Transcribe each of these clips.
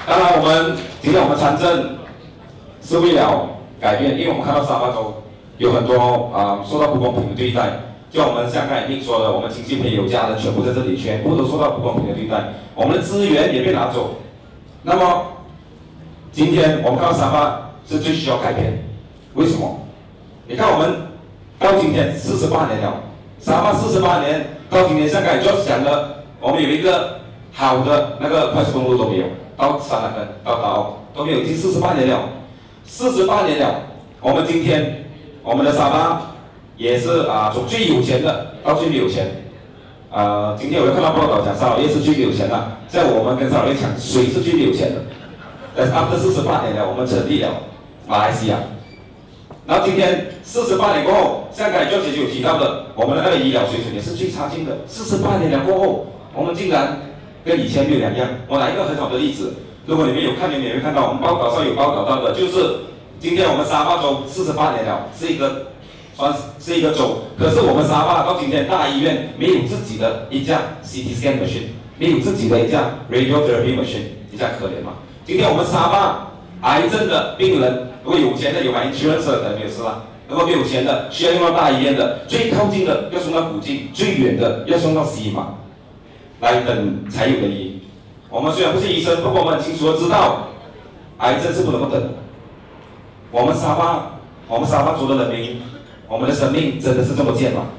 当然，今天我们参政是为了改变，因为我们看到沙巴州有很多受到不公平的对待，就我们像刚才说的，我们亲戚朋友家人全部在这里，全部都受到不公平的对待，我们的资源也被拿走。那么今天我们看到沙巴是最需要改变，为什么？你看我们到今天48年了，沙巴48年到今天，像刚才就讲的，我们有一个好的那个快速公路都没有，到沙拉根到达澳都没有，已经48年了，48年了。我们今天我们的沙巴也是从最有钱的到最没有钱。今天我又看到报道讲沙老越是最没有钱的，在我们跟沙老越抢谁是最没有钱的？但是after 48年了，我们成立了马来西亚。然后今天48年过后，像刚才教姐就有提到的，我们的那个医疗水准也是最差劲的。48年了过后，我们竟然跟以前没有两样。我拿一个很好的例子，如果你们有看，你们也会看到我们报道上有报道到的，就是今天我们沙巴州48年了，算是一个州，可是我们沙巴到今天大医院没有自己的一架 CT scan machine， 没有自己的一架 radiotherapy machine， 你这样可怜吗？今天我们沙巴癌症的病人，如果有钱的有买 insurance 的没有事啦，如果没有钱的需要用到大医院的，最靠近的要送到古晋，最远的要送到西马来等才有的医。我们虽然不是医生，不过我们很清楚的知道，癌症是不能够等的。我们沙巴族的人民，我们的生命真的是这么贱吗？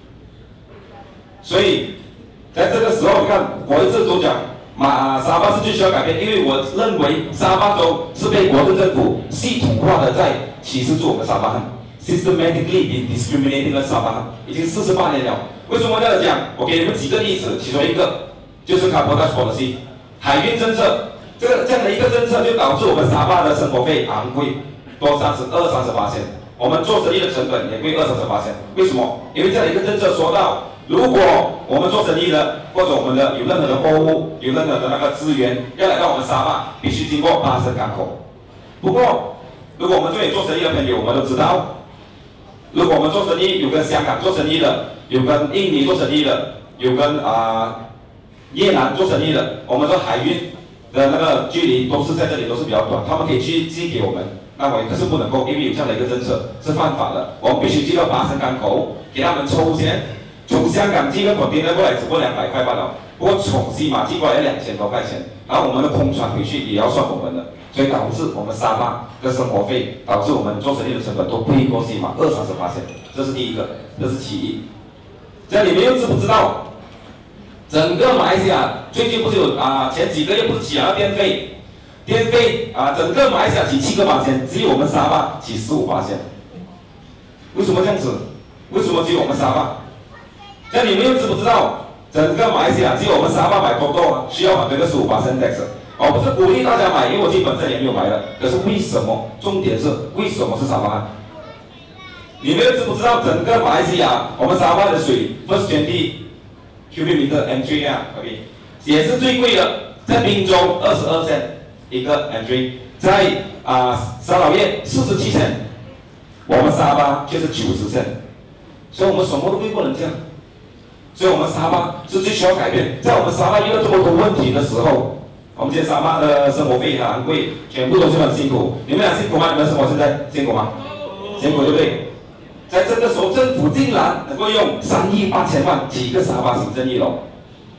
所以在这个时候，你看我一直都讲，沙巴是最需要改变，因为我认为沙巴州是被国政政府系统化的在歧视住我们沙巴汉 ，systematically discriminating 了沙巴汉，已经48年了。为什么这样讲？我给你们几个例子，其中一个就是 cabotage policy， 海运政策，这样的一个政策就导致我们沙巴的生活费昂贵，多32-38%，我们做生意的成本也贵28%。为什么？因为这样的一个政策说到，如果我们做生意的，或者我们的有任何的货物，有任何的那个资源要来到我们沙巴，必须经过巴生港口。不过，如果我们这里做生意的朋友，我们都知道，如果我们做生意有跟香港做生意的，有跟印尼做生意的，有跟越南做生意的，我们的海运的那个距离都是在这里都是比较短，他们可以寄给我们。那可是不能够，因为有这样的一个政策是犯法的，我们必须寄到巴生港口，给他们抽钱。从香港寄个container过来只不过200块罢了，不过从西马寄过来2000多块钱，然后我们的空船回去也要算我们的，所以导致我们沙巴的生活费，导致我们做生意的成本都贵过西马28%，这是第一个，这是其一。这样你们又知不知道，整个马来西亚最近不是有前几个月不是起了电费整个马来西亚起7%，只有我们沙巴起15%，为什么这样子？为什么只有我们沙巴？这样你们又知不知道，整个马来西亚只有我们沙巴买多需要买这个15% tax？ 我不是鼓励大家买，因为我自己本身也没有买的。可是为什么？重点是为什么是沙巴？你们又知不知道，整个马来西亚我们沙巴的水 first 20 cubic meter M3 OK， 也是最贵的，在滨州22 cent 一个 M3， 在沙老越47 cent， 我们沙巴却是90 cent， 所以我们什么都不能这样。所以我们沙巴是最需要改变。在我们沙巴遇到这么多问题的时候，我们今天沙巴的生活费很昂贵，全部都是很辛苦。你们俩辛苦吗？你们生活现在辛苦吗？辛苦对不对？在这个时候，政府竟然能够用3亿8千万起一个沙巴行政一楼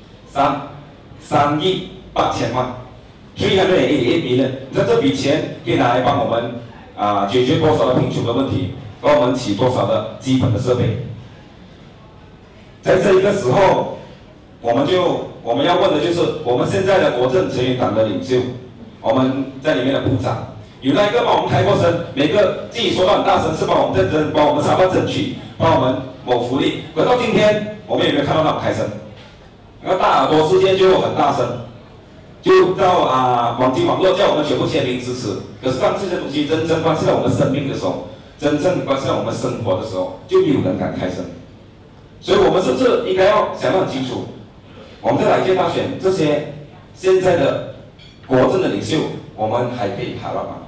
，3亿8千万，388 million， 那这笔钱可以拿来帮我们解决多少的贫穷的问题，帮我们起多少的基本的设备。在这一个时候，我们要问的就是，我们现在的国政成员党的领袖，我们在里面的部长，有那一个帮我们开过声，每个自己说到很大声，是帮我们帮我们沙巴争取，帮我们谋福利。可到今天，我们有没有看到他们开声？那个大耳朵事件就很大声，就到网络叫我们全部签名支持。可是当这些东西真正关系到我们生命的时候，真正关系到我们生活的时候，就没有人敢开声。所以我们是不是应该要想得很清楚？我们在哪一届大选，这些现在的国政的领袖，我们还可以爬到吗？